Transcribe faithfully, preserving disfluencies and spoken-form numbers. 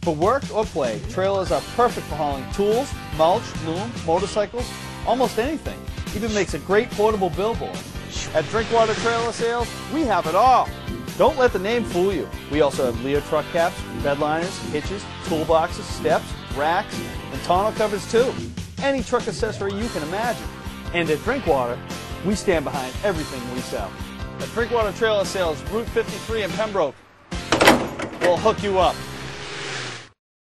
For work or play, trailers are perfect for hauling tools, mulch, loom, motorcycles, almost anything. Even makes a great portable billboard. At Drinkwater Trailer Sales, we have it all. Don't let the name fool you. We also have LEER truck caps, bed liners, hitches, toolboxes, steps, racks, and tonneau covers too. Any truck accessory you can imagine. And at Drinkwater, we stand behind everything we sell. At Drinkwater Trailer Sales, Route fifty-three in Pembroke, we'll hook you up.